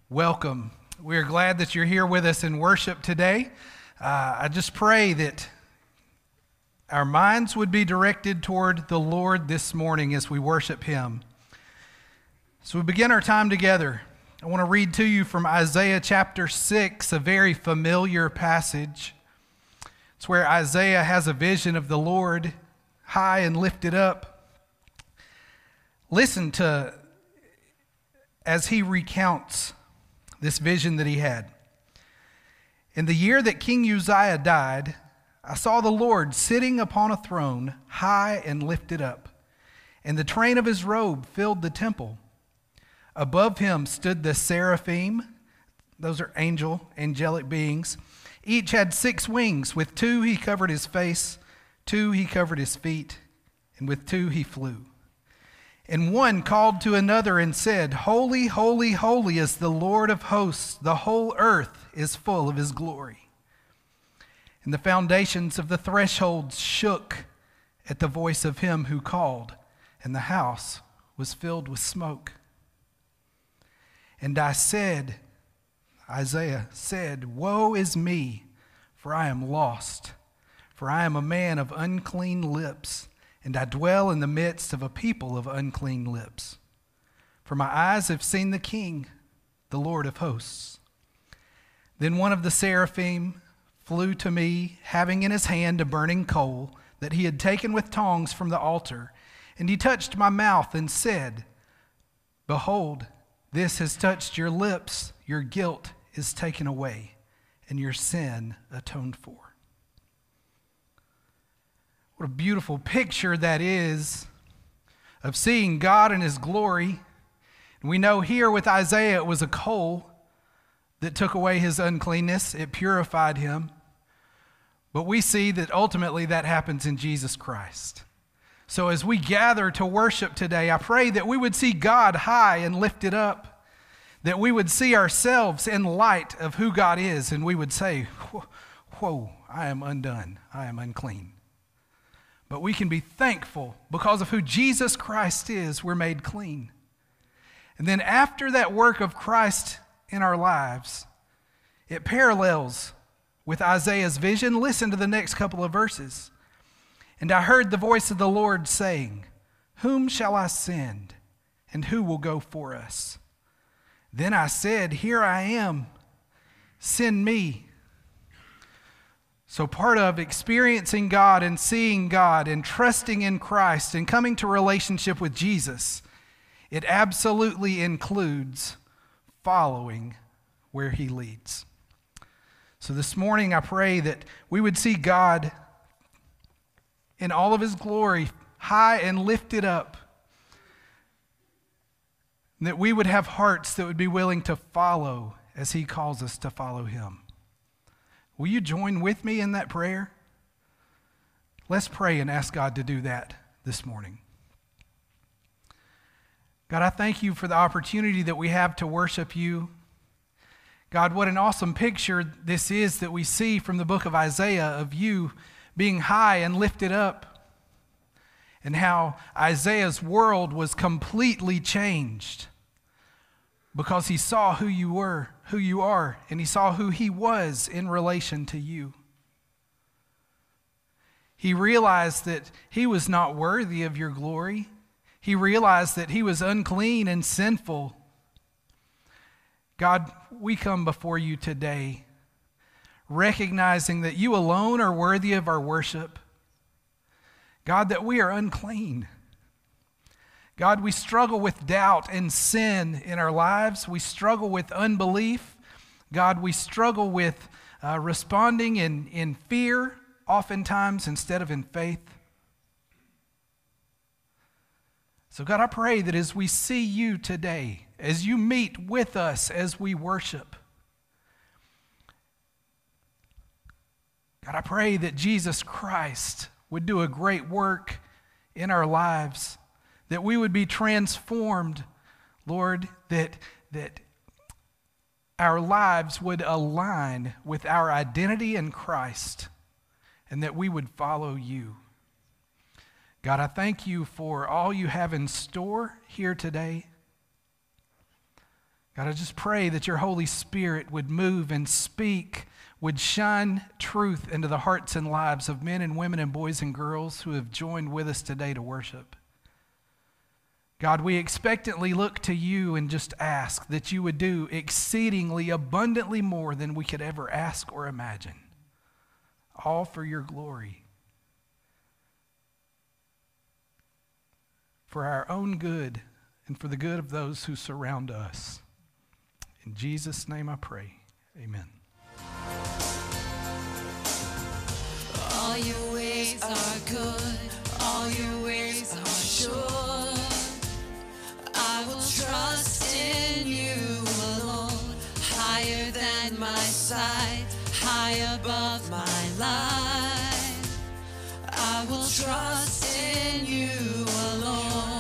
Welcome. We are glad that you're here with us in worship today. I just pray that our minds would be directed toward the Lord this morning as we worship Him. So we begin our time together. I want to read to you from Isaiah chapter 6, a very familiar passage. It's where Isaiah has a vision of the Lord high and lifted up. Listen to as he recounts this vision that he had. In the year that King Uzziah died, I saw the Lord sitting upon a throne, high and lifted up, and the train of his robe filled the temple. Above him stood the seraphim. Those are angelic beings. Each had 6 wings. With 2 he covered his face, 2 he covered his feet, and with 2 he flew. And one called to another and said, Holy, holy, holy is the Lord of hosts. The whole earth is full of his glory. And the foundations of the thresholds shook at the voice of him who called, and the house was filled with smoke. And I said, Isaiah said, Woe is me, for I am lost, for I am a man of unclean lips, and I dwell in the midst of a people of unclean lips. For my eyes have seen the King, the Lord of hosts. Then one of the seraphim flew to me, having in his hand a burning coal that he had taken with tongs from the altar. And he touched my mouth and said, Behold, this has touched your lips. Your guilt is taken away, and your sin atoned for. What a beautiful picture that is of seeing God in his glory. And we know here with Isaiah it was a coal that took away his uncleanness. It purified him. But we see that ultimately that happens in Jesus Christ. So as we gather to worship today, I pray that we would see God high and lifted up, that we would see ourselves in light of who God is, and we would say, whoa, I am undone, I am unclean. But we can be thankful because of who Jesus Christ is, we're made clean. And then after that work of Christ in our lives, it parallels with Isaiah's vision. Listen to the next couple of verses. And I heard the voice of the Lord saying, Whom shall I send, and who will go for us? Then I said, Here I am, send me. So part of experiencing God and seeing God and trusting in Christ and coming to relationship with Jesus, it absolutely includes following where he leads. So this morning I pray that we would see God in all of his glory, high and lifted up, and that we would have hearts that would be willing to follow as he calls us to follow him. Will you join with me in that prayer? Let's pray and ask God to do that this morning. God, I thank you for the opportunity that we have to worship you. God, what an awesome picture this is that we see from the book of Isaiah of you being high and lifted up, and how Isaiah's world was completely changed because he saw who you were, who you are, and he saw who he was in relation to you. He realized that he was not worthy of your glory. He realized that he was unclean and sinful. God, we come before you today recognizing that you alone are worthy of our worship. God, that we are unclean. God, we struggle with doubt and sin in our lives. We struggle with unbelief. God, we struggle with responding in fear oftentimes instead of in faith. So God, I pray that as we see you today, as you meet with us as we worship, God, I pray that Jesus Christ would do a great work in our lives, that we would be transformed, Lord, that our lives would align with our identity in Christ, and that we would follow you. God, I thank you for all you have in store here today. God, I just pray that your Holy Spirit would move and speak, would shine truth into the hearts and lives of men and women and boys and girls who have joined with us today to worship. God, we expectantly look to you and just ask that you would do exceedingly abundantly more than we could ever ask or imagine, all for your glory, for our own good and for the good of those who surround us. In Jesus' name I pray, amen. All your ways are good, all your ways are sure. I will trust in you alone, higher than my sight, high above my life. I will trust in you alone.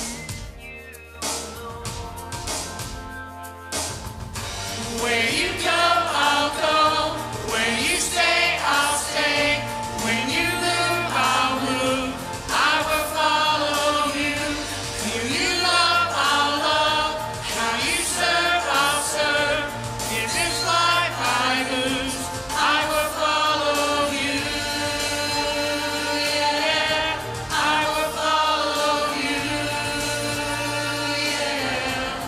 Where you go, I'll go. Where you stay, I'll stay. When you move, I'll move. I will follow you. Who you love, I'll love. How you serve, I'll serve. If this life I lose, I will follow you. Yeah, I will follow you. Yeah.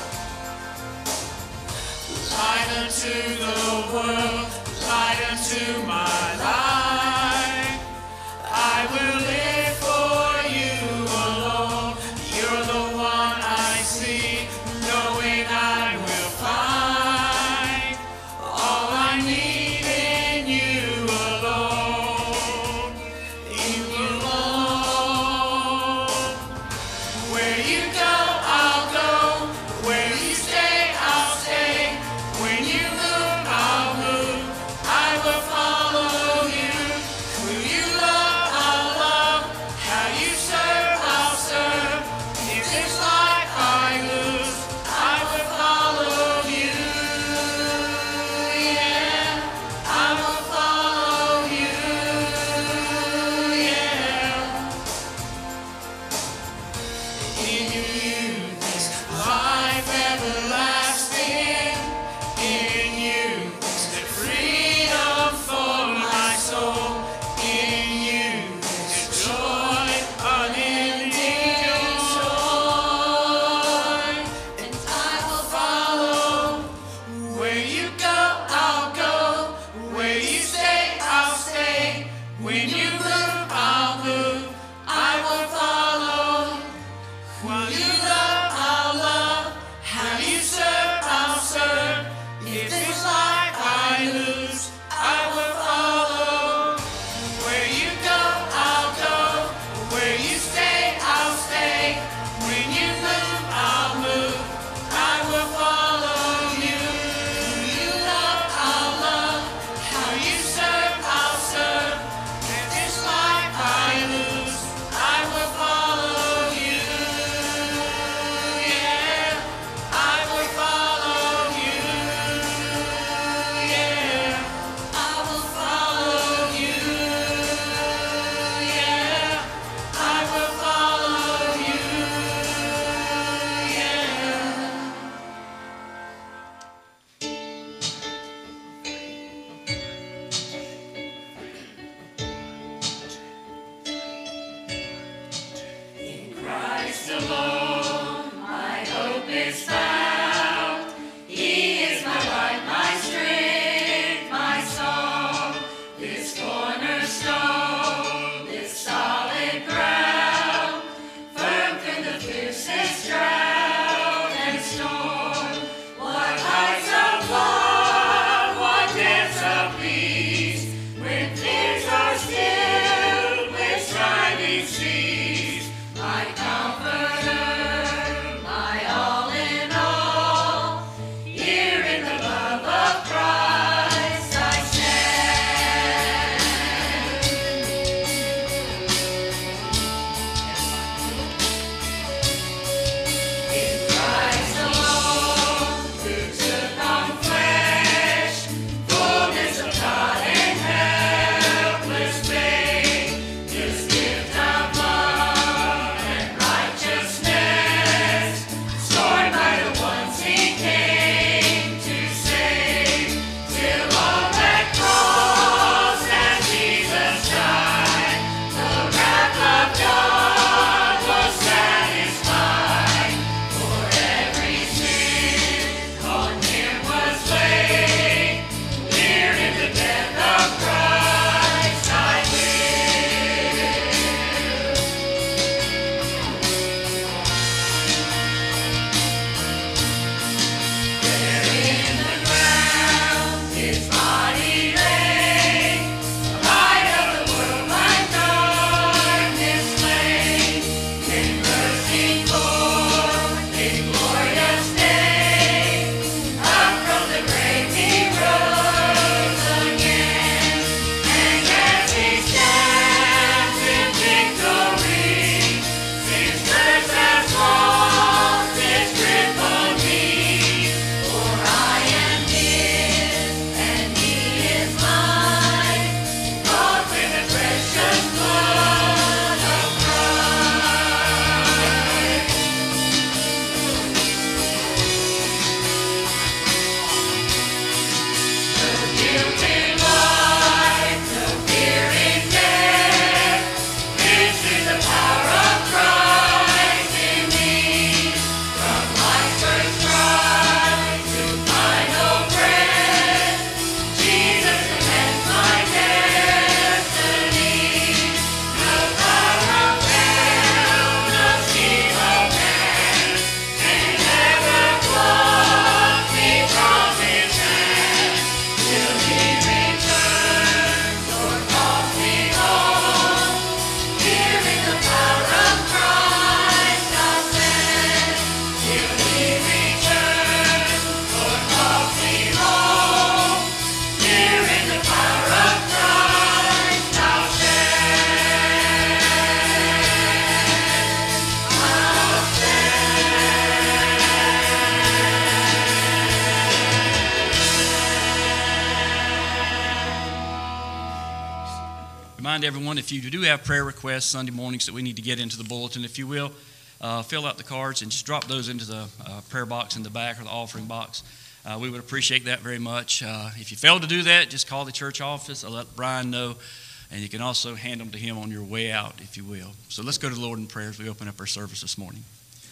Light unto the world, light unto my life. I will live for you alone. You're the one I see, knowing I will find all I need in you alone. In you alone. Where you go, I'll go. Where you stay, I'll stay. When you move, I'll move. I will follow you. Who you love, I'll love. How you serve, I'll serve. If this life I lose, I will follow you. Yeah, I will follow you. Yeah. In you Remind everyone, if you do have prayer requests Sunday mornings that we need to get into the bulletin, if you will, fill out the cards and just drop those into the prayer box in the back or the offering box. We would appreciate that very much. If you fail to do that, just call the church office. I'll let Brian know, and you can also hand them to him on your way out, if you will. So let's go to the Lord in prayer as we open up our service this morning.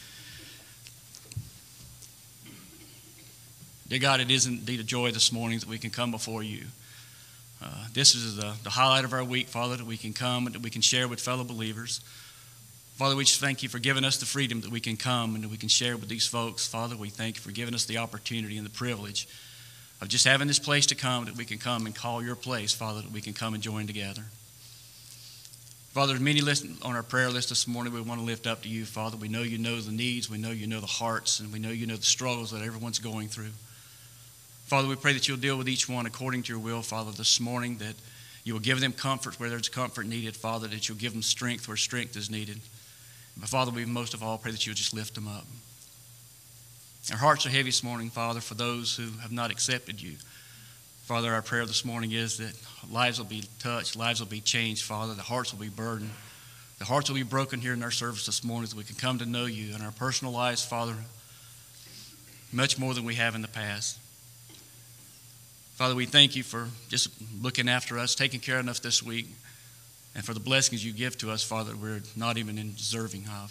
Dear God, it is indeed a joy this morning that we can come before you. This is the highlight of our week, Father, that we can come and that we can share with fellow believers. Father, we just thank you for giving us the freedom that we can come and that we can share with these folks. Father, we thank you for giving us the opportunity and the privilege of just having this place to come, that we can come and call your place, Father, that we can come and join together. Father, there's many lists on our prayer list this morning we want to lift up to you, Father. We know you know the needs, we know you know the hearts, and we know you know the struggles that everyone's going through. Father, we pray that you'll deal with each one according to your will, Father, this morning, that you will give them comfort where there's comfort needed, Father, that you'll give them strength where strength is needed. But, Father, we most of all pray that you'll just lift them up. Our hearts are heavy this morning, Father, for those who have not accepted you. Father, our prayer this morning is that lives will be touched, lives will be changed, Father, the hearts will be burdened. The hearts will be broken here in our service this morning so we can come to know you in our personal lives, Father, much more than we have in the past. Father, we thank you for just looking after us, taking care of us this week, and for the blessings you give to us, Father, that we're not even deserving of.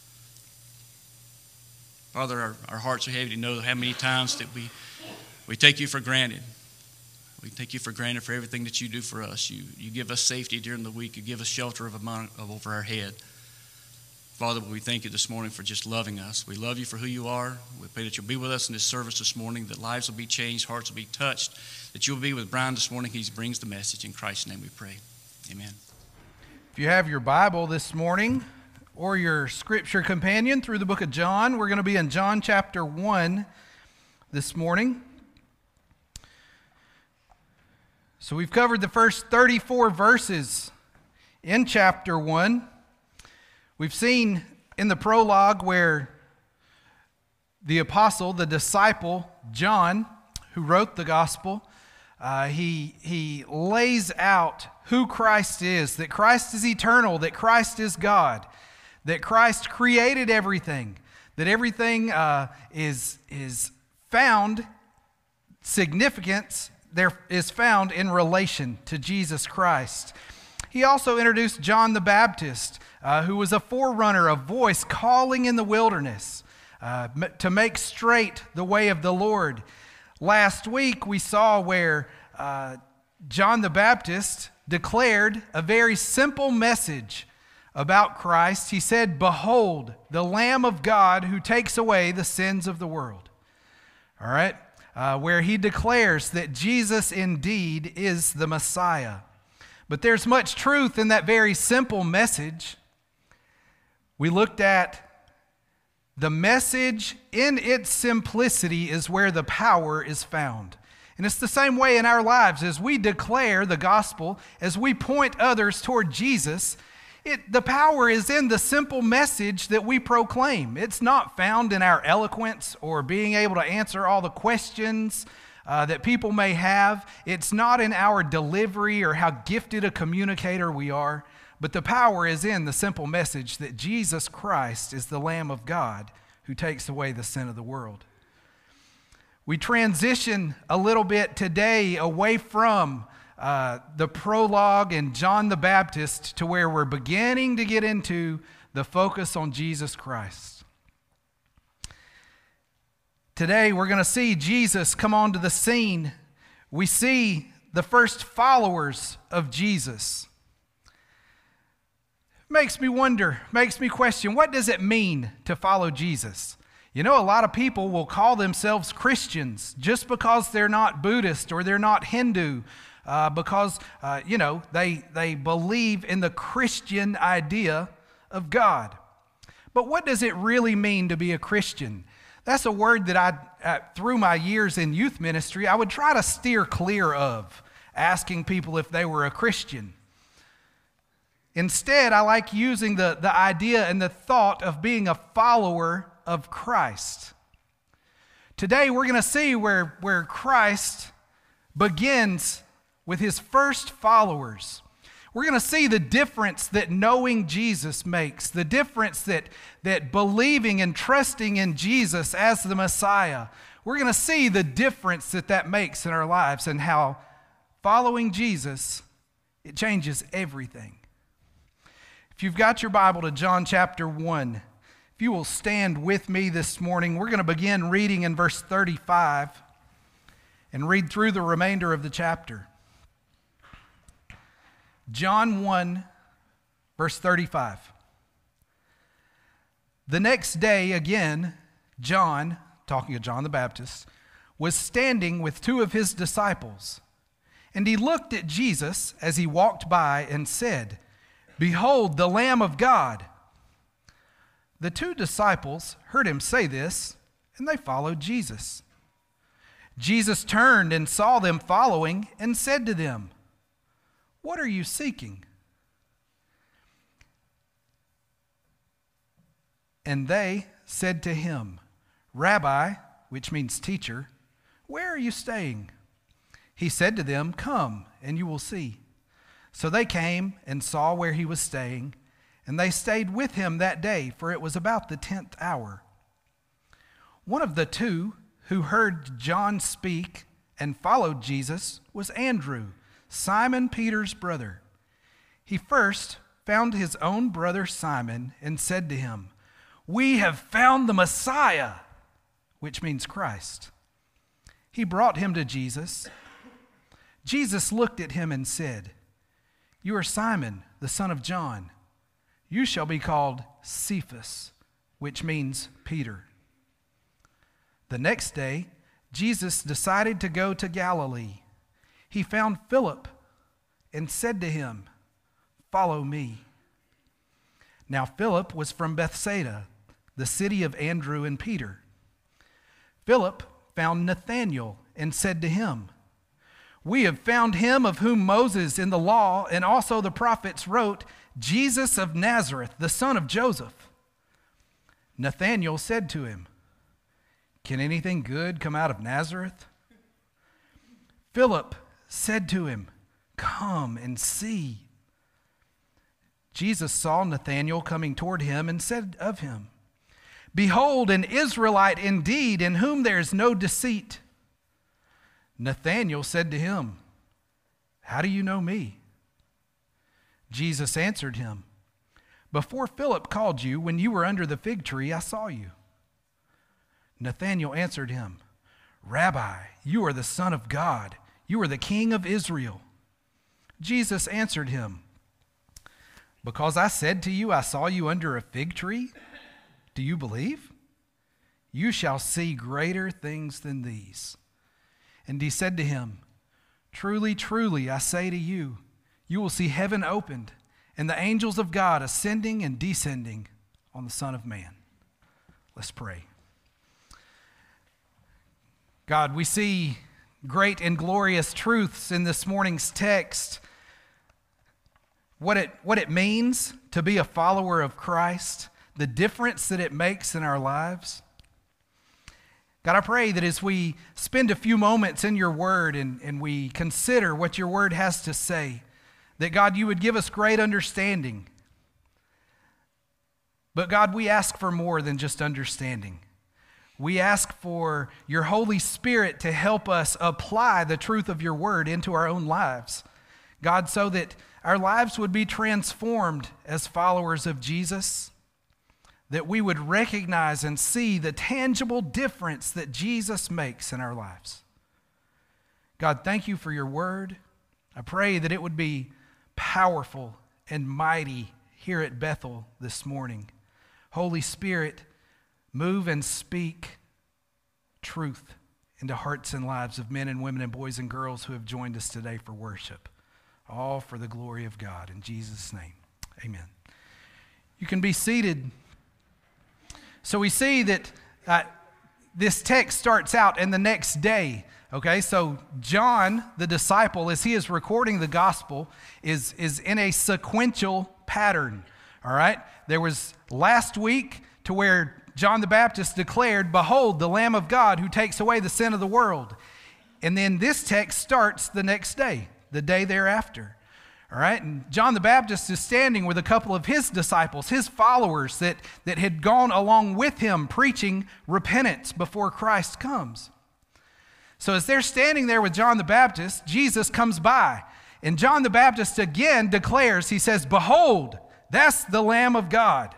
Father, our hearts are heavy to know how many times that we take you for granted. We take you for granted for everything that you do for us. You give us safety during the week. You give us shelter over our head. Father, we thank you this morning for just loving us. We love you for who you are. We pray that you'll be with us in this service this morning, that lives will be changed, hearts will be touched, that you'll be with Brian this morning. He brings the message. In Christ's name we pray. Amen. If you have your Bible this morning or your scripture companion through the book of John, we're going to be in John chapter 1 this morning. So we've covered the first 34 verses in chapter 1. We've seen in the prologue where the apostle, the disciple, John, who wrote the gospel, he lays out who Christ is, that Christ is eternal, that Christ is God, that Christ created everything, that everything is found, significance there is found in relation to Jesus Christ. He also introduced John the Baptist, who was a forerunner, a voice calling in the wilderness to make straight the way of the Lord. Last week we saw where John the Baptist declared a very simple message about Christ. He said, "Behold, the Lamb of God who takes away the sins of the world." All right? Where he declares that Jesus indeed is the Messiah. But there's much truth in that very simple message. We looked at The message in its simplicity is where the power is found. And it's the same way in our lives. As we declare the gospel, as we point others toward Jesus, the power is in the simple message that we proclaim. It's not found in our eloquence or being able to answer all the questions that people may have. It's not in our delivery or how gifted a communicator we are. But the power is in the simple message that Jesus Christ is the Lamb of God who takes away the sin of the world. We transition a little bit today away from the prologue and John the Baptist to where we're beginning to get into the focus on Jesus Christ. Today we're going to see Jesus come onto the scene. We see the first followers of Jesus. Makes me wonder, makes me question, what does it mean to follow Jesus? You know, a lot of people will call themselves Christians just because they're not Buddhist or they're not Hindu, because, they believe in the Christian idea of God. But what does it really mean to be a Christian? That's a word that through my years in youth ministry, I would try to steer clear of asking people if they were a Christian. Instead, I like using the idea and the thought of being a follower of Christ. Today, we're going to see where Christ begins with his first followers. We're going to see the difference that knowing Jesus makes, the difference that believing and trusting in Jesus as the Messiah. We're going to see the difference that makes in our lives and how following Jesus, it changes everything. If you've got your Bible to John chapter 1, if you will stand with me this morning, we're going to begin reading in verse 35 and read through the remainder of the chapter. John 1, verse 35. The next day, again, John, talking of John the Baptist, was standing with two of his disciples. And he looked at Jesus as he walked by and said, "Behold, the Lamb of God." The two disciples heard him say this, and they followed Jesus. Jesus turned and saw them following and said to them, "What are you seeking?" And they said to him, "Rabbi," which means teacher, "where are you staying?" He said to them, "Come, and you will see." So they came and saw where he was staying, and they stayed with him that day, for it was about the 10th hour. One of the two who heard John speak and followed Jesus was Andrew, Simon Peter's brother. He first found his own brother Simon and said to him, "We have found the Messiah," which means Christ. He brought him to Jesus. Jesus looked at him and said, "You are Simon, the son of John. You shall be called Cephas," which means Peter. The next day, Jesus decided to go to Galilee. He found Philip and said to him, "Follow me." Now Philip was from Bethsaida, the city of Andrew and Peter. Philip found Nathanael and said to him, "We have found him of whom Moses in the law and also the prophets wrote, Jesus of Nazareth, the son of Joseph." Nathanael said to him, "Can anything good come out of Nazareth?" Philip said to him, "Come and see." Jesus saw Nathanael coming toward him and said of him, "Behold, an Israelite indeed, in whom there is no deceit." Nathanael said to him, "How do you know me?" Jesus answered him, "Before Philip called you, when you were under the fig tree, I saw you." Nathanael answered him, "Rabbi, you are the Son of God. You are the King of Israel." Jesus answered him, "Because I said to you, I saw you under a fig tree, do you believe? You shall see greater things than these." And he said to him, "Truly, truly, I say to you, you will see heaven opened and the angels of God ascending and descending on the Son of Man." Let's pray. God, we see great and glorious truths in this morning's text. What it means to be a follower of Christ, the difference that it makes in our lives. God, I pray that as we spend a few moments in your word and we consider what your word has to say, that God, you would give us great understanding. But God, we ask for more than just understanding. We ask for your Holy Spirit to help us apply the truth of your word into our own lives. God, so that our lives would be transformed as followers of Jesus, that we would recognize and see the tangible difference that Jesus makes in our lives. God, thank you for your word. I pray that it would be powerful and mighty here at Bethel this morning. Holy Spirit, move and speak truth into hearts and lives of men and women and boys and girls who have joined us today for worship. All for the glory of God. In Jesus' name, amen. You can be seated. So we see that this text starts out in the next day. Okay, so John, the disciple, as he is recording the gospel, is in a sequential pattern. All right, there was last week to where John the Baptist declared, "Behold, the Lamb of God who takes away the sin of the world." And then this text starts the next day, the day thereafter. All right, and John the Baptist is standing with a couple of his disciples, his followers that had gone along with him preaching repentance before Christ comes. So as they're standing there with John the Baptist, Jesus comes by. And John the Baptist again declares, he says, "Behold, that's the Lamb of God."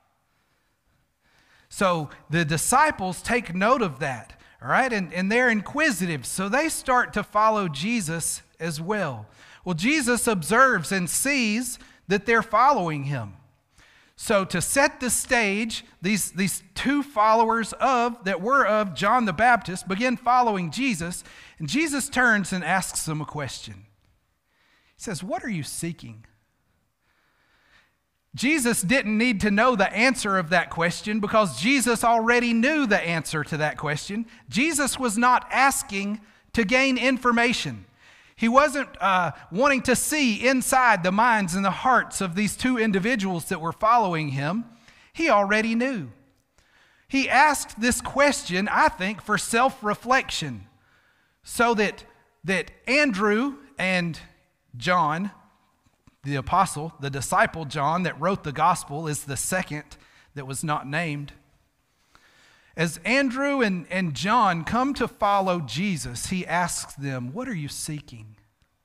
So the disciples take note of that, all right? And they're inquisitive, so they start to follow Jesus as well. Well, Jesus observes and sees that they're following him. So to set the stage, these two followers that were of John the Baptist begin following Jesus, and Jesus turns and asks them a question. He says, "What are you seeking?" Jesus didn't need to know the answer of that question because Jesus already knew the answer to that question. Jesus was not asking to gain information. He wasn't wanting to see inside the minds and the hearts of these two individuals that were following him. He already knew. He asked this question, I think, for self-reflection, so that Andrew and John, the apostle, the disciple John that wrote the gospel, is the second that was not named. As Andrew and John come to follow Jesus, he asks them, "What are you seeking?"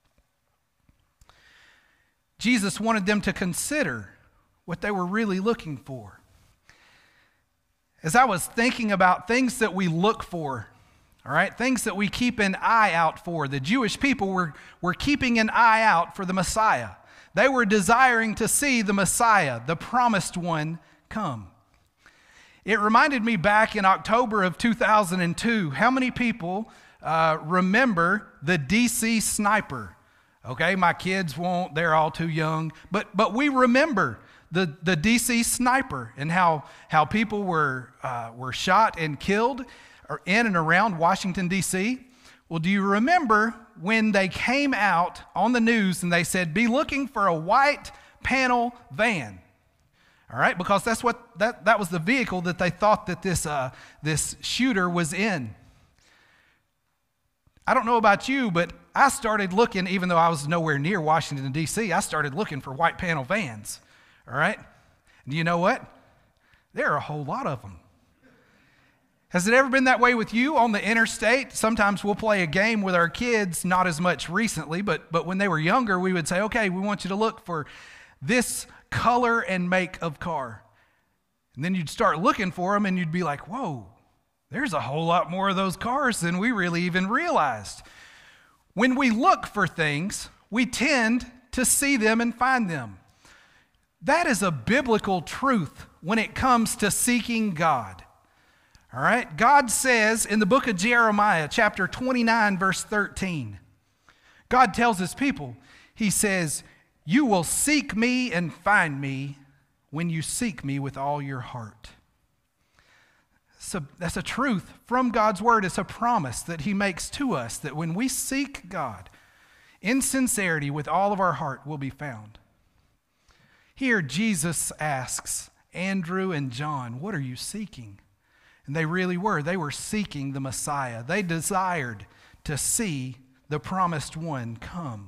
Jesus wanted them to consider what they were really looking for. As I was thinking about things that we look for, all right, things that we keep an eye out for, the Jewish people were keeping an eye out for the Messiah. They were desiring to see the Messiah, the promised one, come. It reminded me back in October of 2002, how many people remember the DC Sniper? Okay, my kids won't, they're all too young, but we remember the DC Sniper and how people were shot and killed in and around Washington, D.C. Well, do you remember when they came out on the news and they said, "Be looking for a white panel van"? All right, because that's what that was the vehicle that they thought that this shooter was in. I don't know about you, but I started looking, even though I was nowhere near Washington, D.C., I started looking for white panel vans. All right? And you know what? There are a whole lot of them. Has it ever been that way with you on the interstate? Sometimes we'll play a game with our kids, not as much recently, but when they were younger, we would say, "Okay, we want you to look for this color and make of car." And then you'd start looking for them and you'd be like, "Whoa, there's a whole lot more of those cars than we really even realized." When we look for things, we tend to see them and find them. That is a biblical truth when it comes to seeking God. All right? God says in the book of Jeremiah, chapter 29, verse 13, God tells his people, he says, "You will seek me and find me when you seek me with all your heart." That's a truth from God's word. It's a promise that he makes to us that when we seek God in sincerity with all of our heart, we'll be found. Here, Jesus asks Andrew and John, what are you seeking? And they really were. They were seeking the Messiah. They desired to see the promised one come.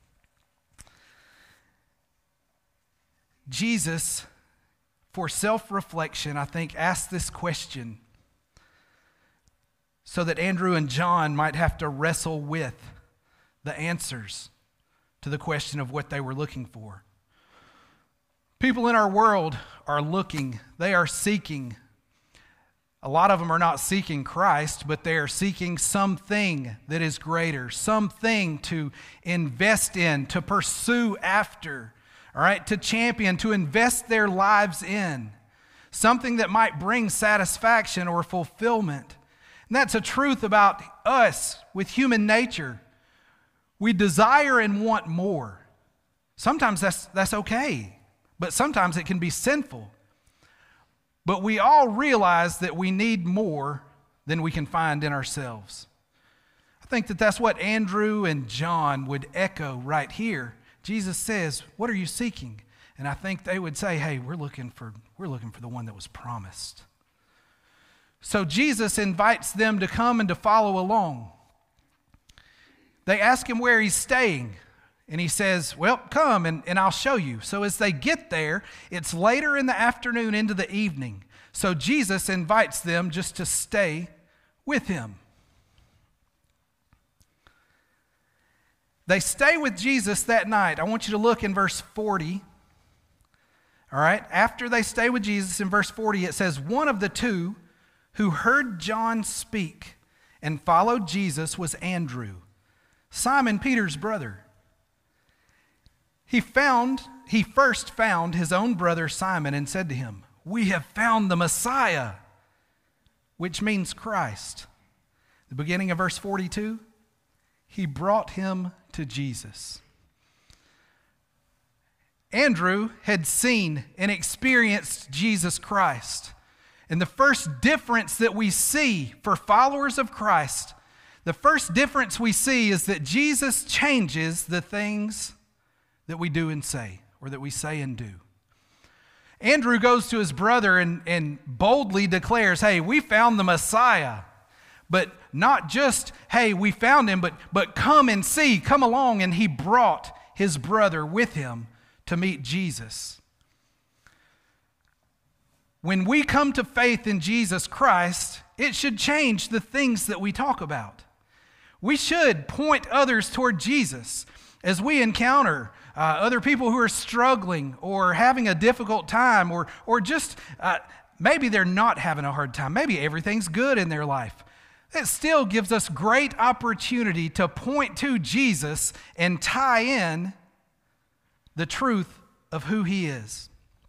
Jesus, for self-reflection, I think, asked this question so that Andrew and John might have to wrestle with the answers to the question of what they were looking for. People in our world are looking, they are seeking. A lot of them are not seeking Christ, but they are seeking something that is greater, something to invest in, to pursue after, all right, to champion, to invest their lives in, something that might bring satisfaction or fulfillment. And that's a truth about us with human nature. We desire and want more. Sometimes that's okay, but sometimes it can be sinful. But we all realize that we need more than we can find in ourselves. I think that that's what Andrew and John would echo right here. Jesus says, what are you seeking? And I think they would say, hey, we're looking for the one that was promised. So Jesus invites them to come and to follow along. They ask him where he's staying. And he says, well, come and I'll show you. So as they get there, it's later in the afternoon into the evening. So Jesus invites them just to stay with him. They stay with Jesus that night. I want you to look in verse 40. All right, after they stay with Jesus in verse 40, it says, one of the two who heard John speak and followed Jesus was Andrew, Simon Peter's brother. He first found his own brother Simon and said to him, we have found the Messiah, which means Christ. The beginning of verse 42, he brought him to Jesus. Andrew had seen and experienced Jesus Christ. And the first difference that we see for followers of Christ, the first difference we see is that Jesus changes the things that we do and say, or that we say and do. Andrew goes to his brother and boldly declares, hey, we found the Messiah. But not just, hey, we found him, but come and see, come along. And he brought his brother with him to meet Jesus. When we come to faith in Jesus Christ, it should change the things that we talk about. We should point others toward Jesus as we encounter other people who are struggling or having a difficult time or just maybe they're not having a hard time. Maybe everything's good in their life. It still gives us great opportunity to point to Jesus and tie in the truth of who he is.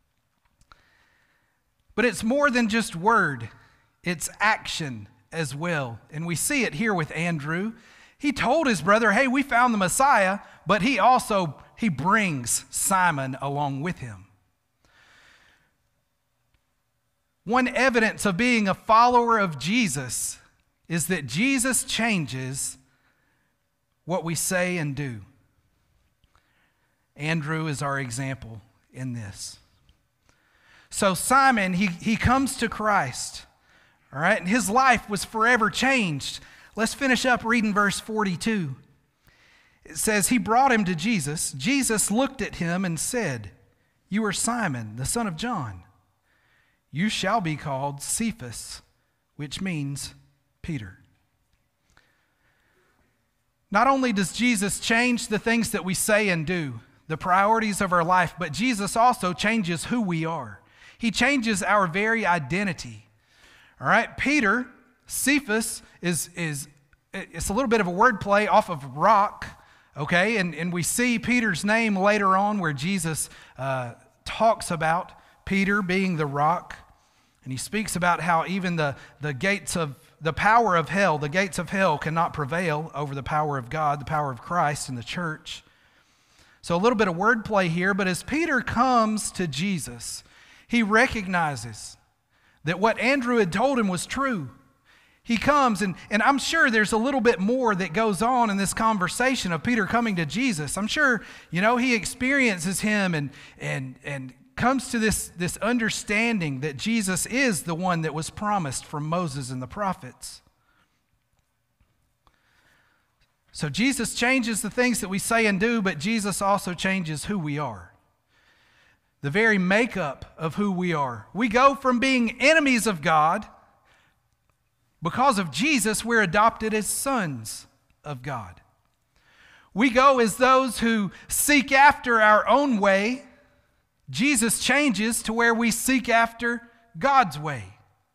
But it's more than just word. It's action as well. And we see it here with Andrew. He told his brother, hey, we found the Messiah, but he brings Simon along with him. One evidence of being a follower of Jesus is that Jesus changes what we say and do. Andrew is our example in this. So Simon, he comes to Christ, all right, and his life was forever changed. Let's finish up reading verse 42. It says, he brought him to Jesus. Jesus looked at him and said, you are Simon, the son of John. You shall be called Cephas, which means Peter. Not only does Jesus change the things that we say and do, the priorities of our life, but Jesus also changes who we are. He changes our very identity. All right, Peter, Cephas, it's a little bit of a wordplay off of rock, okay? And we see Peter's name later on where Jesus talks about Peter being the rock. And he speaks about how even the gates of the power of hell, the gates of hell cannot prevail over the power of God, the power of Christ and the church. So a little bit of wordplay here, but as Peter comes to Jesus, he recognizes that what Andrew had told him was true. He comes, and I'm sure there's a little bit more that goes on in this conversation of Peter coming to Jesus. I'm sure, he experiences him and comes to this understanding that Jesus is the one that was promised from Moses and the prophets. So Jesus changes the things that we say and do, but Jesus also changes who we are. The very makeup of who we are. We go from being enemies of God. Because of Jesus, we're adopted as sons of God. We go as those who seek after our own way. Jesus changes to where we seek after God's way.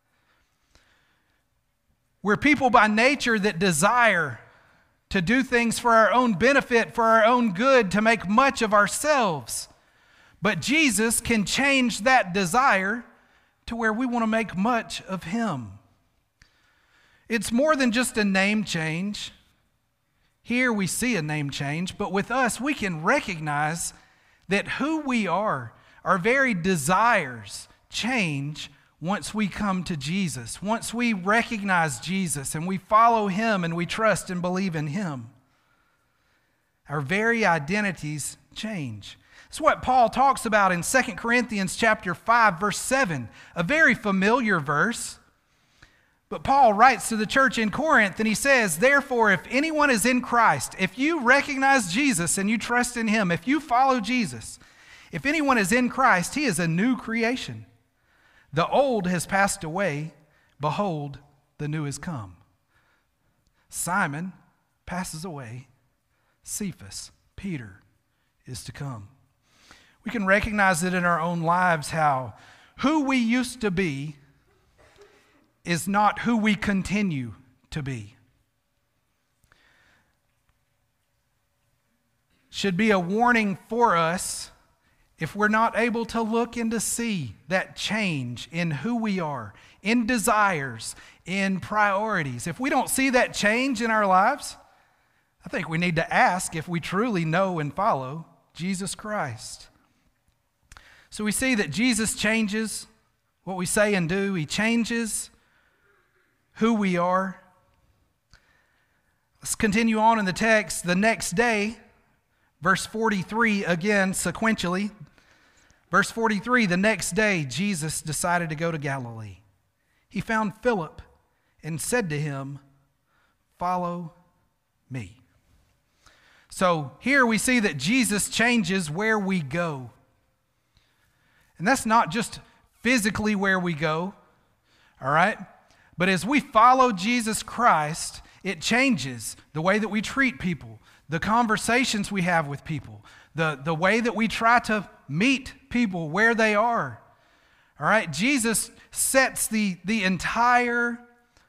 We're people by nature that desire to do things for our own benefit, for our own good, to make much of ourselves. But Jesus can change that desire to where we want to make much of Him. It's more than just a name change. Here we see a name change, but with us we can recognize that who we are, our very desires, change once we come to Jesus, once we recognize Jesus and we follow Him and we trust and believe in Him. Our very identities change. It's what Paul talks about in 2 Corinthians chapter 5, verse 7, a very familiar verse. But Paul writes to the church in Corinth and he says, therefore, if anyone is in Christ, if you recognize Jesus and you trust in Him, if you follow Jesus, if anyone is in Christ, he is a new creation. The old has passed away. Behold, the new has come. Simon passes away. Cephas, Peter, is to come. We can recognize it in our own lives how who we used to be is not who we continue to be. Should be a warning for us if we're not able to look and to see that change in who we are, in desires, in priorities. If we don't see that change in our lives, I think we need to ask if we truly know and follow Jesus Christ. So we see that Jesus changes what we say and do. He changes who we are. Let's continue on in the text. The next day, verse 43, again sequentially. Verse 43, the next day Jesus decided to go to Galilee. He found Philip and said to him, follow me. So here we see that Jesus changes where we go. And that's not just physically where we go, all right? But as we follow Jesus Christ, it changes the way that we treat people, the conversations we have with people, the way that we try to meet people where they are. All right? Jesus sets the entire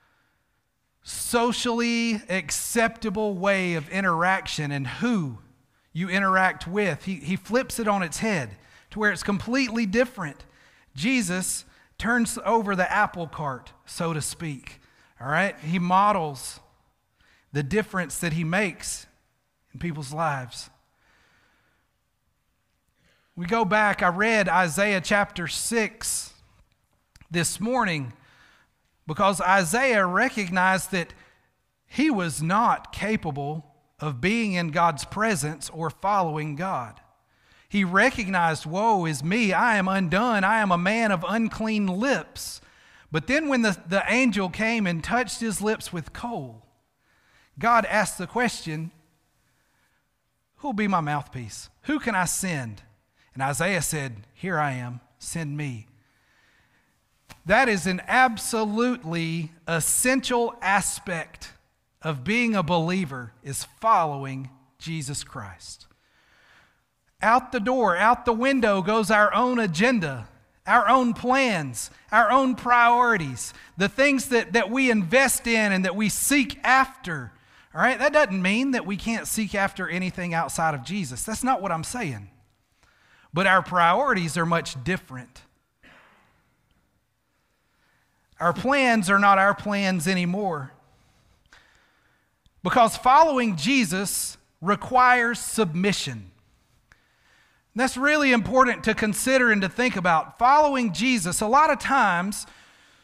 socially acceptable way of interaction and who you interact with. He flips it on its head to where it's completely different. Jesus turns over the apple cart, so to speak. All right? He models the difference that He makes in people's lives. We go back, I read Isaiah chapter 6 this morning because Isaiah recognized that he was not capable of being in God's presence or following God. He recognized, woe is me, I am undone, I am a man of unclean lips. But then when the angel came and touched his lips with coal, God asked the question, who will be my mouthpiece? Who can I send? And Isaiah said, here I am, send me. That is an absolutely essential aspect of being a believer, is following Jesus Christ. Out the door, out the window goes our own agenda, our own plans, our own priorities, the things that we invest in and that we seek after. All right, that doesn't mean that we can't seek after anything outside of Jesus. That's not what I'm saying. But our priorities are much different. Our plans are not our plans anymore. Because following Jesus requires submission. That's really important to consider and to think about. Following Jesus, a lot of times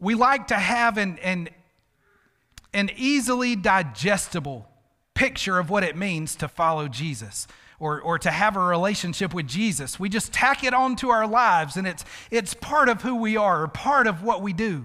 we like to have an easily digestible picture of what it means to follow Jesus or to have a relationship with Jesus. We just tack it onto our lives, and it's part of who we are, or part of what we do.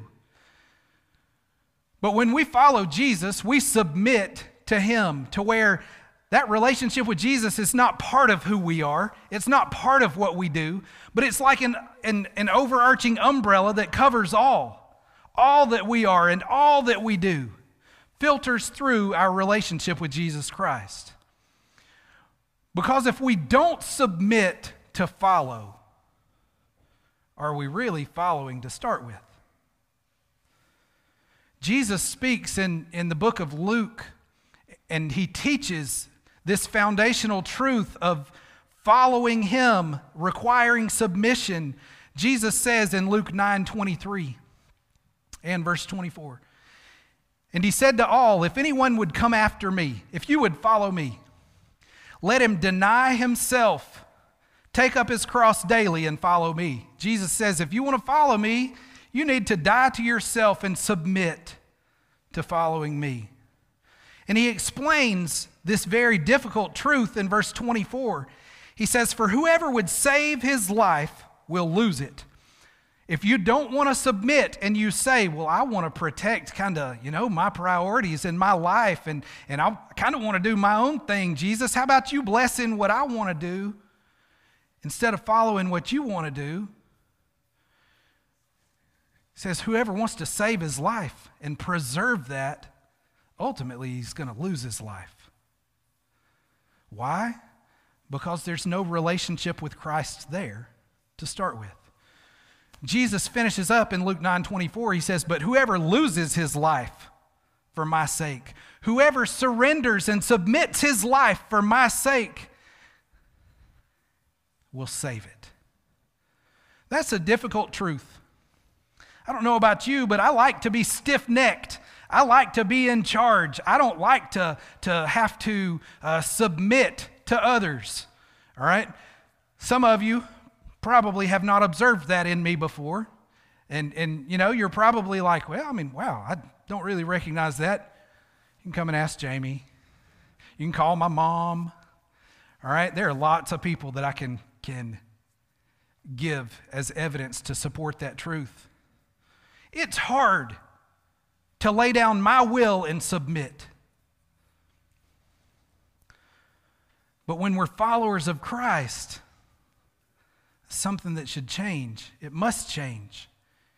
But when we follow Jesus, we submit to Him, to where that relationship with Jesus is not part of who we are. It's not part of what we do, but it's like an overarching umbrella that covers all that we are and all that we do, filters through our relationship with Jesus Christ. Because if we don't submit to follow, are we really following to start with? Jesus speaks in the book of Luke, and He teaches this foundational truth of following Him, requiring submission. Jesus says in Luke 9:23 and verse 24, "And He said to all, if anyone would come after me, if you would follow me, let him deny himself, take up his cross daily and follow me." Jesus says, if you want to follow me, you need to die to yourself and submit to following me. And He explains this very difficult truth in verse 24. He says, "For whoever would save his life will lose it." If you don't want to submit and you say, well, I want to protect my priorities in my life and I kind of want to do my own thing, Jesus, how about you blessing what I want to do instead of following what you want to do? It says, whoever wants to save his life and preserve that, ultimately he's going to lose his life. Why? Because there's no relationship with Christ there to start with. Jesus finishes up in Luke 9:24. He says, "But whoever loses his life for my sake, whoever surrenders and submits his life for my sake, will save it." That's a difficult truth. I don't know about you, but I like to be stiff-necked. I like to be in charge. I don't like to have to submit to others. All right? Some of you probably have not observed that in me before. And you're probably like, wow, I don't really recognize that. You can come and ask Jamie. You can call my mom. All right? There are lots of people that I can give as evidence to support that truth. It's hard to lay down my will and submit. But when we're followers of Christ, something that should change. It must change.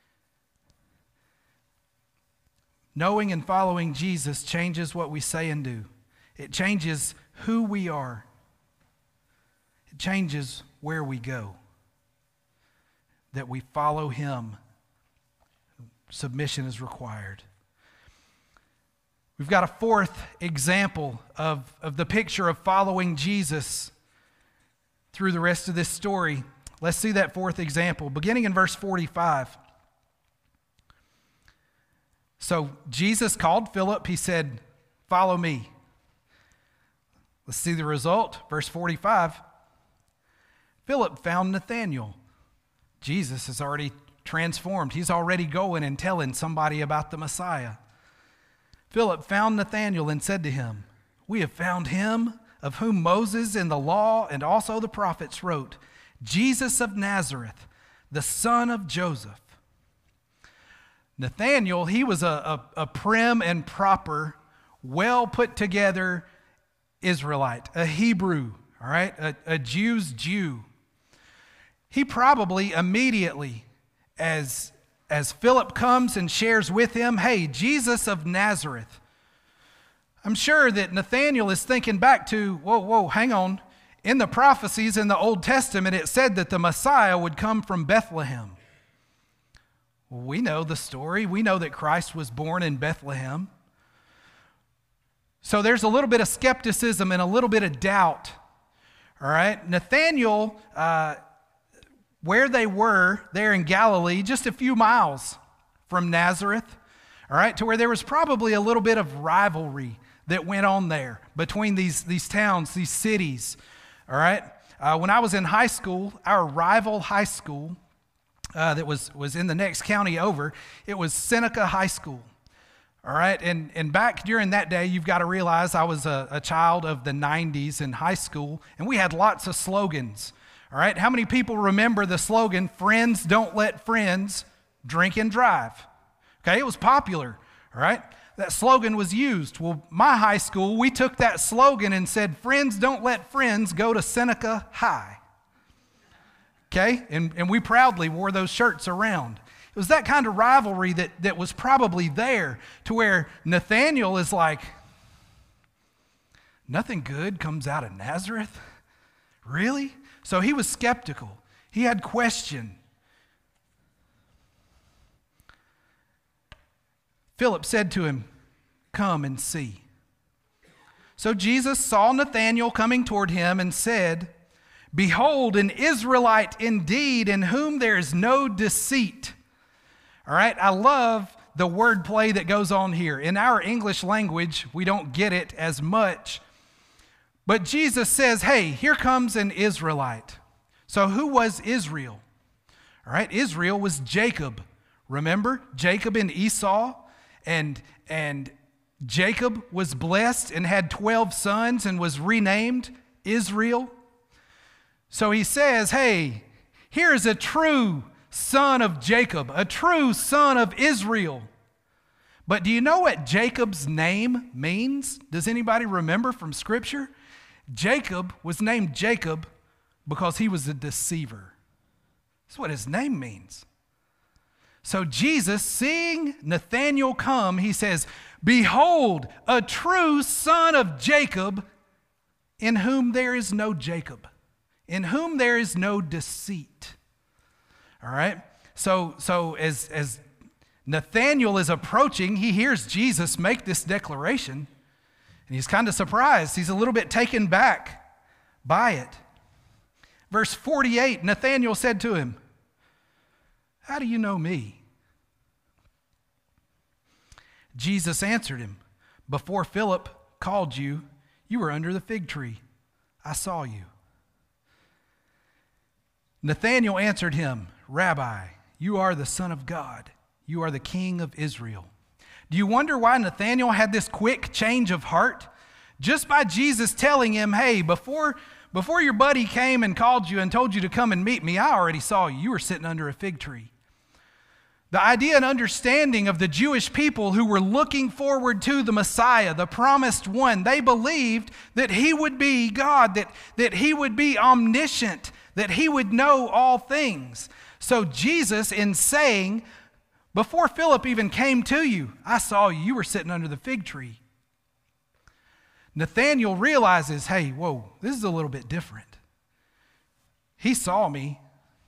Knowing and following Jesus changes what we say and do. It changes who we are. It changes where we go. That we follow Him. Submission is required. We've got a fourth example of the picture of following Jesus through the rest of this story. Let's see that fourth example, beginning in verse 45. So Jesus called Philip. He said, "Follow me." Let's see the result. Verse 45. Philip found Nathanael. Jesus is already transformed. He's already going and telling somebody about the Messiah. Philip found Nathanael and said to him, "We have found him of whom Moses in the law and also the prophets wrote, Jesus of Nazareth, the son of Joseph." Nathanael, he was a prim and proper, well put together Israelite, a Hebrew, all right, a Jew's Jew. He probably immediately, as Philip comes and shares with him, hey, Jesus of Nazareth, I'm sure that Nathanael is thinking back to, whoa, hang on. In the prophecies in the Old Testament, it said that the Messiah would come from Bethlehem. Well, we know the story. We know that Christ was born in Bethlehem. So there's a little bit of skepticism and a little bit of doubt. All right? Nathanael, where they were there in Galilee, just a few miles from Nazareth, all right, to where there was probably a little bit of rivalry that went on there between these towns, these cities. All right. When I was in high school, our rival high school that was in the next county over. It was Seneca High School. All right, and back during that day, you've got to realize I was a child of the 90s in high school, and we had lots of slogans. All right, how many people remember the slogan, "Friends don't let friends drink and drive"? Okay, it was popular, all right? That slogan was used. Well, my high school, we took that slogan and said, "Friends don't let friends go to Seneca High." Okay, and we proudly wore those shirts around. It was that kind of rivalry that was probably there to where Nathaniel is like, nothing good comes out of Nazareth? Really? So he was skeptical. He had question. Philip said to him, "Come and see." So Jesus saw Nathanael coming toward him and said, "Behold, an Israelite indeed, in whom there is no deceit." All right, I love the wordplay that goes on here. In our English language, we don't get it as much. But Jesus says, hey, here comes an Israelite. So who was Israel? All right, Israel was Jacob. Remember, Jacob and Esau, and Jacob was blessed and had 12 sons and was renamed Israel. So he says, hey, here's a true son of Jacob, a true son of Israel. But do you know what Jacob's name means? Does anybody remember from Scripture? Jacob was named Jacob because he was a deceiver. That's what his name means. So Jesus, seeing Nathanael come, he says, "Behold, a true son of Jacob, in whom there is no Jacob, in whom there is no deceit." All right? So as Nathanael is approaching, he hears Jesus make this declaration, and he's kind of surprised. He's a little bit taken back by it. Verse 48, Nathanael said to him, "How do you know me?" Jesus answered him, "Before Philip called you, you were under the fig tree. I saw you." Nathanael answered him, "Rabbi, you are the Son of God. You are the King of Israel." Do you wonder why Nathanael had this quick change of heart? Just by Jesus telling him, hey, before your buddy came and called you and told you to come and meet me, I already saw you. You were sitting under a fig tree. The idea and understanding of the Jewish people who were looking forward to the Messiah, the promised one, they believed that he would be God, that he would be omniscient, that he would know all things. So Jesus, in saying, before Philip even came to you, I saw you. You were sitting under the fig tree. Nathanael realizes, hey, whoa, this is a little bit different. He saw me.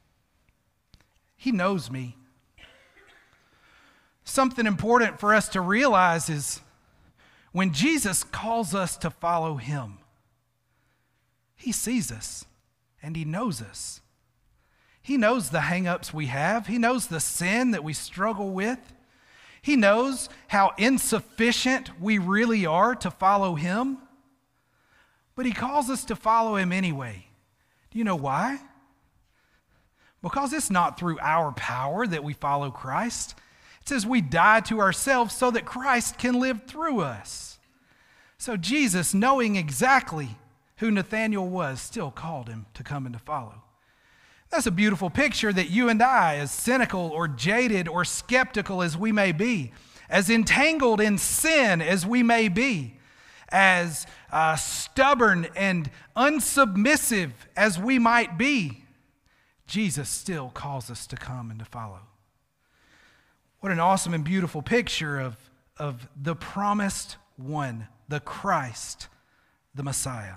He knows me. Something important for us to realize is when Jesus calls us to follow him, he sees us and he knows us. He knows the hang-ups we have. He knows the sin that we struggle with. He knows how insufficient we really are to follow him. But he calls us to follow him anyway. Do you know why? Because it's not through our power that we follow Christ. It says we die to ourselves so that Christ can live through us. So Jesus, knowing exactly who Nathanael was, still called him to come and to follow. That's a beautiful picture that you and I, as cynical or jaded or skeptical as we may be, as entangled in sin as we may be, as stubborn and unsubmissive as we might be, Jesus still calls us to come and to follow. What an awesome and beautiful picture of the promised one, the Christ, the Messiah.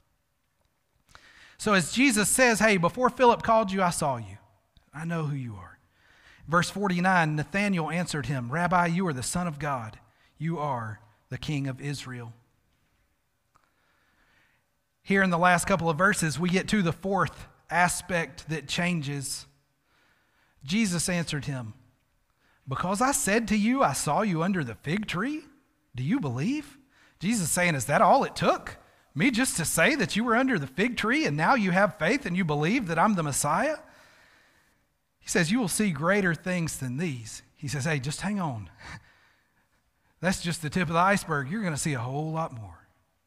So as Jesus says, hey, before Philip called you, I saw you. I know who you are. Verse 49, Nathanael answered him, Rabbi, you are the Son of God. You are the King of Israel. Here in the last couple of verses, we get to the fourth aspect that changes. Jesus answered him, because I said to you, I saw you under the fig tree, do you believe? Jesus saying, is that all it took? Me just to say that you were under the fig tree and now you have faith and you believe that I'm the Messiah? He says, you will see greater things than these. He says, hey, just hang on. That's just the tip of the iceberg. You're going to see a whole lot more.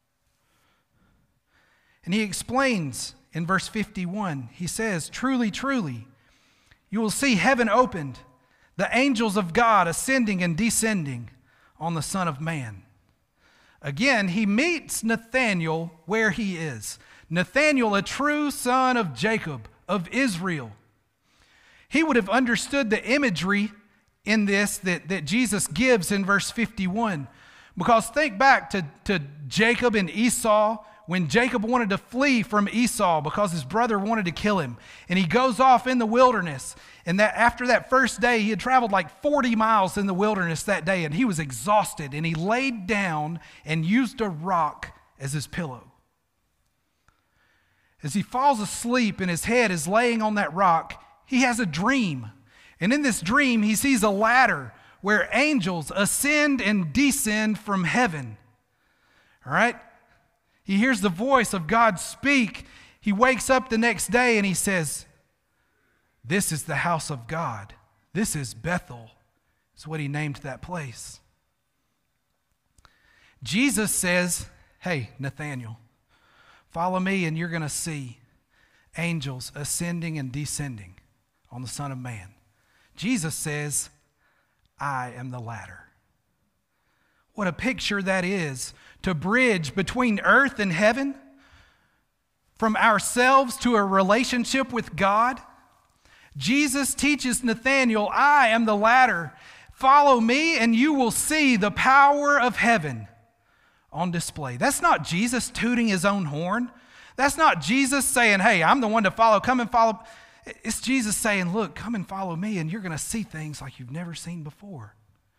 And he explains in verse 51, he says, truly, truly, you will see heaven opened, the angels of God ascending and descending on the Son of Man. Again, he meets Nathanael where he is. Nathanael, a true son of Jacob, of Israel. He would have understood the imagery in this that Jesus gives in verse 51. Because think back to Jacob and Esau, when Jacob wanted to flee from Esau because his brother wanted to kill him. And he goes off in the wilderness. And that after that first day, he had traveled like 40 miles in the wilderness that day, and he was exhausted. And he laid down and used a rock as his pillow. As he falls asleep and his head is laying on that rock, he has a dream. And in this dream, he sees a ladder where angels ascend and descend from heaven. All right? He hears the voice of God speak. He wakes up the next day and he says, this is the house of God. This is Bethel. That's what he named that place. Jesus says, hey, Nathanael, follow me and you're going to see angels ascending and descending on the Son of Man. Jesus says, I am the ladder. What a picture that is to bridge between earth and heaven, from ourselves to a relationship with God. Jesus teaches Nathanael, I am the ladder. Follow me and you will see the power of heaven on display. That's not Jesus tooting his own horn. That's not Jesus saying, hey, I'm the one to follow. Come and follow. It's Jesus saying, look, come and follow me and you're going to see things like you've never seen before.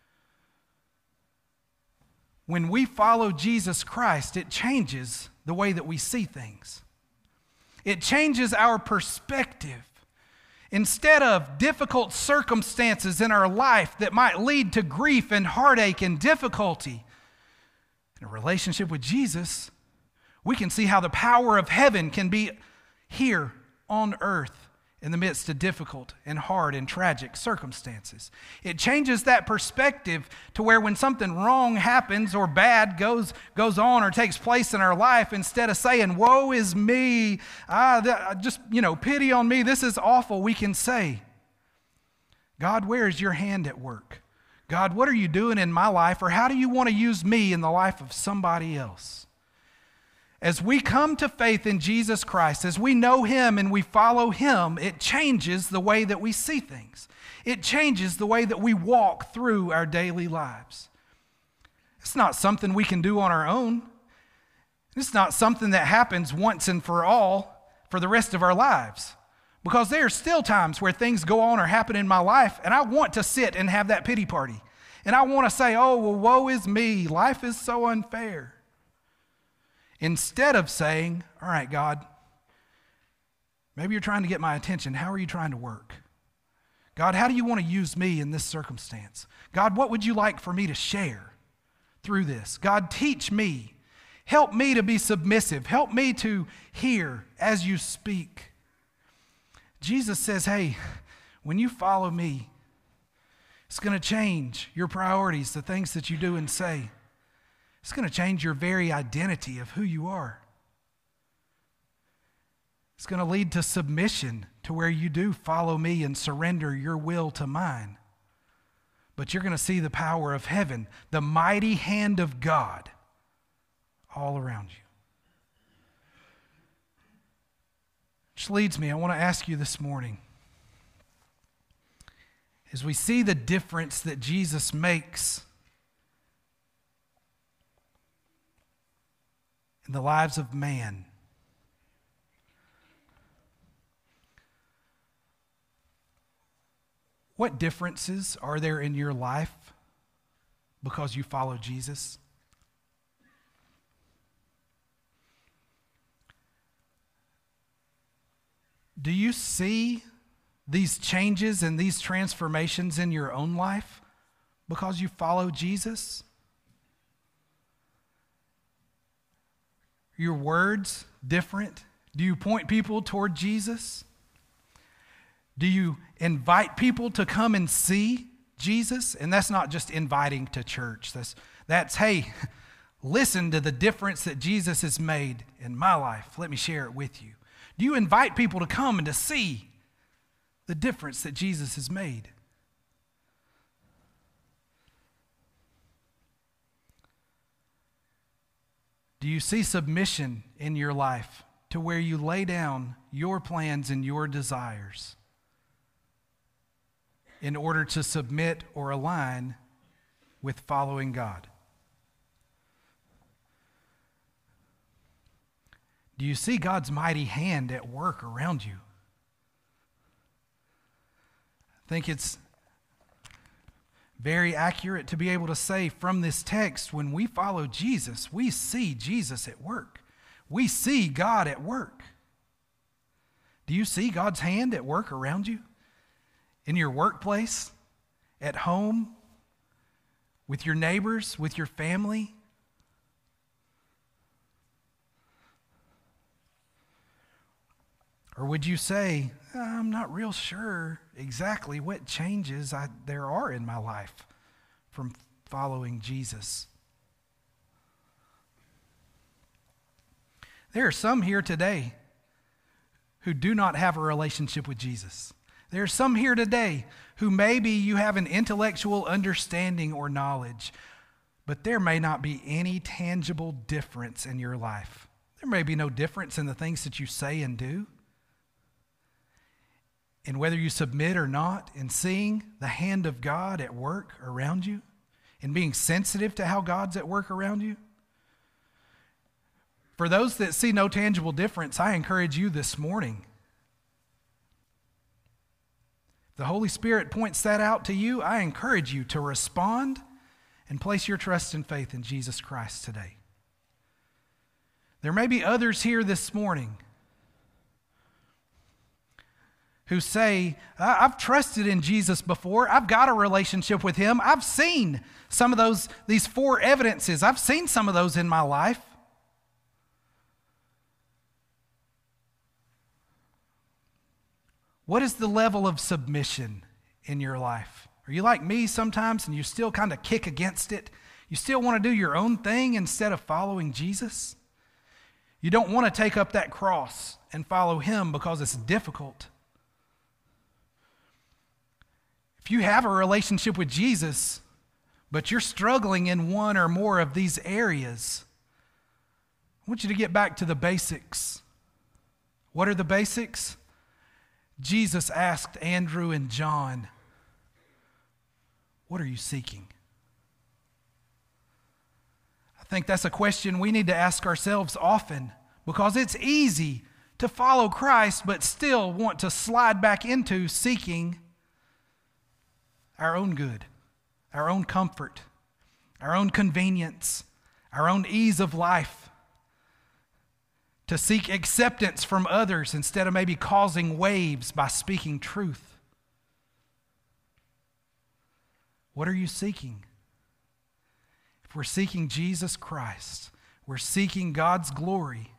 When we follow Jesus Christ, it changes the way that we see things. It changes our perspective. Instead of difficult circumstances in our life that might lead to grief and heartache and difficulty, in a relationship with Jesus, we can see how the power of heaven can be here on earth in the midst of difficult and hard and tragic circumstances. It changes that perspective to where when something wrong happens or bad goes on or takes place in our life, instead of saying, woe is me, pity on me, this is awful, we can say, God, where is your hand at work? God, what are you doing in my life, or how do you want to use me in the life of somebody else? As we come to faith in Jesus Christ, as we know him and we follow him, it changes the way that we see things. It changes the way that we walk through our daily lives. It's not something we can do on our own. It's not something that happens once and for all for the rest of our lives. Because there are still times where things go on or happen in my life, and I want to sit and have that pity party. And I want to say, oh, well, woe is me. Life is so unfair. Instead of saying, all right, God, maybe you're trying to get my attention. How are you trying to work? God, how do you want to use me in this circumstance? God, what would you like for me to share through this? God, teach me. Help me to be submissive. Help me to hear as you speak. Jesus says, hey, when you follow me, it's going to change your priorities, the things that you do and say. It's going to change your very identity of who you are. It's going to lead to submission, to where you do follow me and surrender your will to mine. But you're going to see the power of heaven, the mighty hand of God all around you. Which leads me, I want to ask you this morning, as we see the difference that Jesus makes in the lives of man, what differences are there in your life because you follow Jesus? Do you see these changes and these transformations in your own life because you follow Jesus? Your words different? Do you point people toward Jesus? Do you invite people to come and see Jesus? And that's not just inviting to church. That's hey, listen to the difference that Jesus has made in my life. Let me share it with you. Do you invite people to come and to see the difference that Jesus has made? Do you see submission in your life to where you lay down your plans and your desires in order to submit or align with following God? Do you see God's mighty hand at work around you? I think it's very accurate to be able to say from this text, when we follow Jesus, we see Jesus at work. We see God at work. Do you see God's hand at work around you? In your workplace, at home, with your neighbors, with your family? Or would you say, I'm not real sure exactly what changes there are in my life from following Jesus? There are some here today who do not have a relationship with Jesus. There are some here today who maybe you have an intellectual understanding or knowledge, but there may not be any tangible difference in your life. There may be no difference in the things that you say and do. And whether you submit or not, in seeing the hand of God at work around you, and being sensitive to how God's at work around you. For those that see no tangible difference, I encourage you this morning. If the Holy Spirit points that out to you, I encourage you to respond and place your trust and faith in Jesus Christ today. There may be others here this morning who say, I've trusted in Jesus before. I've got a relationship with him. I've seen some of these four evidences. I've seen some of those in my life. What is the level of submission in your life? Are you like me sometimes and you still kind of kick against it? You still want to do your own thing instead of following Jesus? You don't want to take up that cross and follow him because it's difficult. If you have a relationship with Jesus, but you're struggling in one or more of these areas, I want you to get back to the basics. What are the basics? Jesus asked Andrew and John, what are you seeking? I think that's a question we need to ask ourselves often, because it's easy to follow Christ but still want to slide back into seeking our own good, our own comfort, our own convenience, our own ease of life, to seek acceptance from others instead of maybe causing waves by speaking truth. What are you seeking? If we're seeking Jesus Christ, we're seeking God's glory,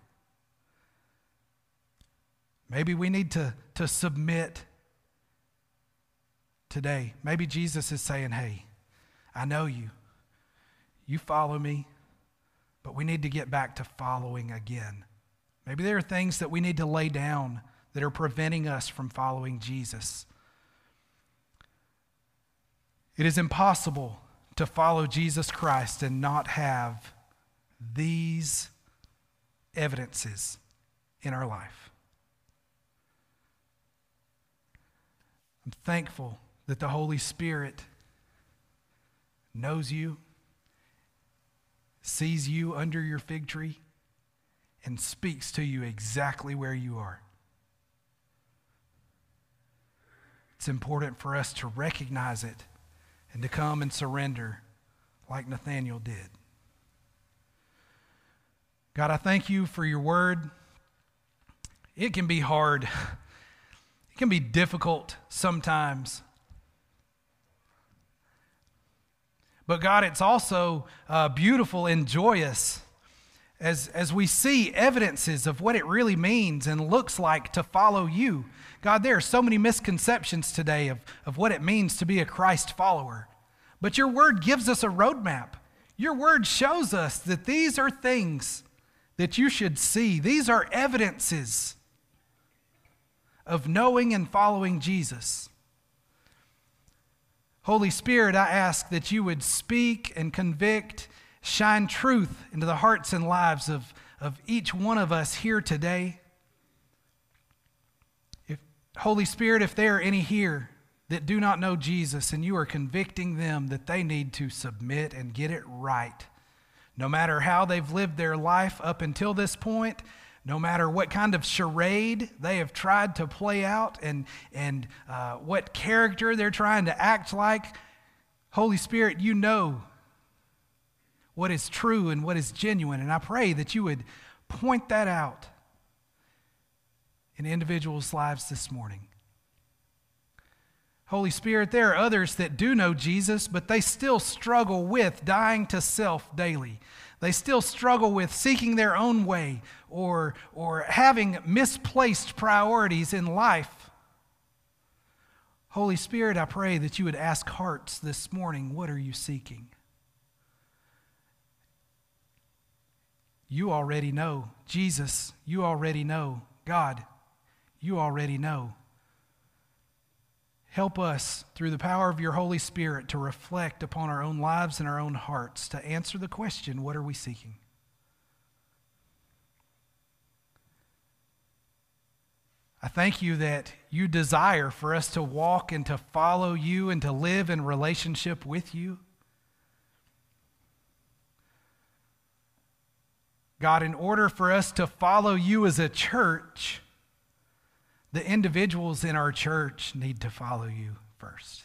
maybe we need to submit today. Maybe Jesus is saying, hey, I know you. You follow me, but we need to get back to following again. Maybe there are things that we need to lay down that are preventing us from following Jesus. It is impossible to follow Jesus Christ and not have these evidences in our life. I'm thankful that the Holy Spirit knows you, sees you under your fig tree, and speaks to you exactly where you are. It's important for us to recognize it and to come and surrender like Nathanael did. God, I thank you for your word. It can be hard. It can be difficult sometimes. But God, it's also beautiful and joyous as we see evidences of what it really means and looks like to follow you. God, there are so many misconceptions today of what it means to be a Christ follower. But your word gives us a roadmap. Your word shows us that these are things that you should see. These are evidences of knowing and following Jesus. Holy Spirit, I ask that you would speak and convict, shine truth into the hearts and lives of each one of us here today. Holy Spirit, if there are any here that do not know Jesus and you are convicting them that they need to submit and get it right, no matter how they've lived their life up until this point, no matter what kind of charade they have tried to play out and what character they're trying to act like, Holy Spirit, you know what is true and what is genuine. And I pray that you would point that out in individuals' lives this morning. Holy Spirit, there are others that do know Jesus, but they still struggle with dying to self daily. They still struggle with seeking their own way or having misplaced priorities in life. Holy Spirit, I pray that you would ask hearts this morning, what are you seeking? You already know. Jesus, you already know. God, you already know. Help us, through the power of your Holy Spirit, to reflect upon our own lives and our own hearts, to answer the question, what are we seeking? I thank you that you desire for us to walk and to follow you and to live in relationship with you. God, in order for us to follow you as a church, the individuals in our church need to follow you first.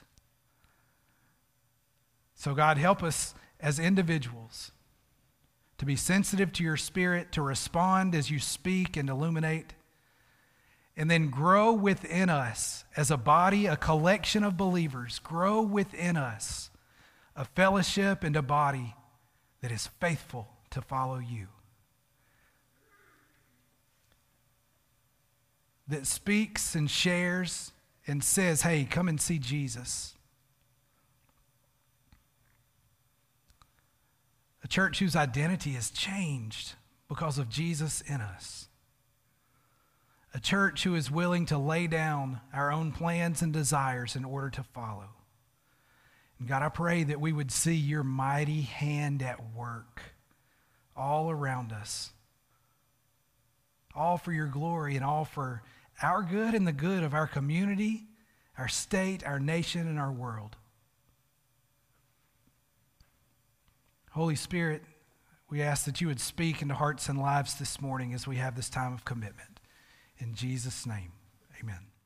So God, help us as individuals to be sensitive to your Spirit, to respond as you speak and illuminate, and then grow within us as a body, a collection of believers, grow within us a fellowship and a body that is faithful to follow you, that speaks and shares and says, hey, come and see Jesus. A church whose identity is changed because of Jesus in us. A church who is willing to lay down our own plans and desires in order to follow. And God, I pray that we would see your mighty hand at work all around us. All for your glory and all for our good and the good of our community, our state, our nation, and our world. Holy Spirit, we ask that you would speak into hearts and lives this morning as we have this time of commitment. In Jesus' name, amen.